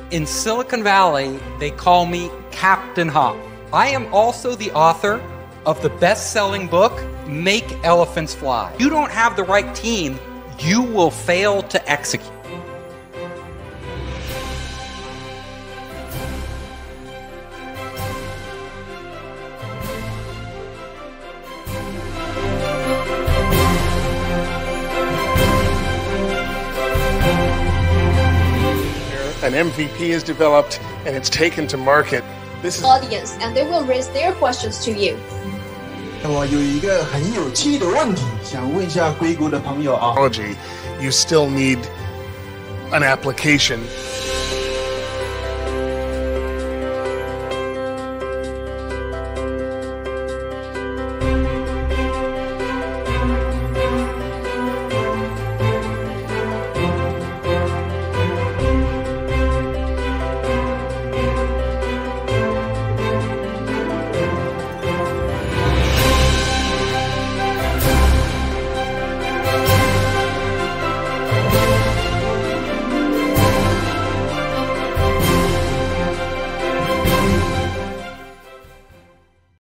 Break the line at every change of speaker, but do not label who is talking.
In Silicon Valley, they call me Captain Hop. I am also the author of the best-selling book, Make Elephants Fly. You don't have the right team, you will fail to execute.
An MVP is developed and it's taken to market.
This is audience, and they will raise their questions to you.
我有一个很有趣的问题，想问一下硅谷的朋友啊。
You still need an application.